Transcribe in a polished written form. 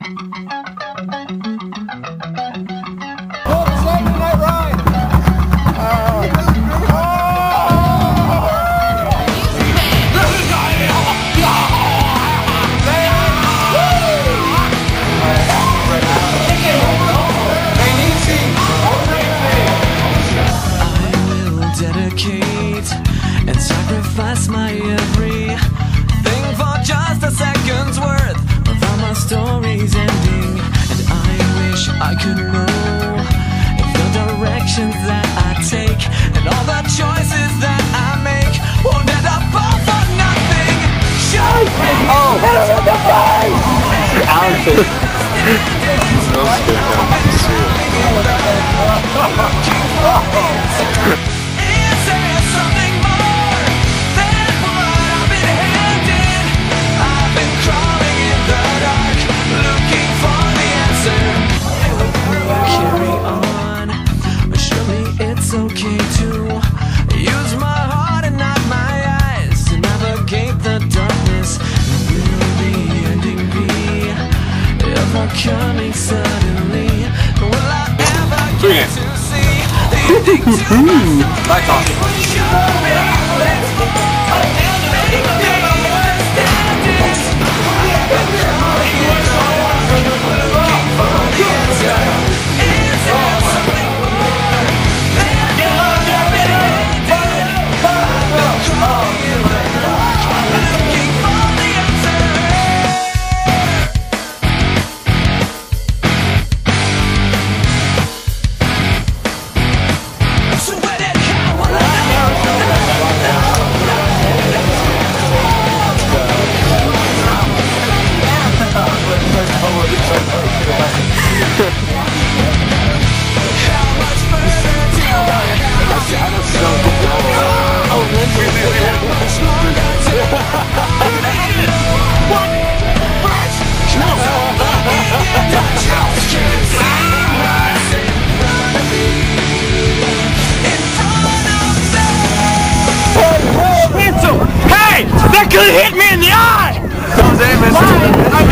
And sacrifice my everything for just a second's worth of my story's ending. And I wish I could know if the directions that I take and all the choices that I make won't end up all for nothing. Show me! Oh, hit him in the face! Alex is so scared. It's okay to use my heart and not my eyes to navigate the darkness. Will the ending be ever coming suddenly? Will I ever get to see the ending to Back off. Hey! That could hit me in the eye! Jose,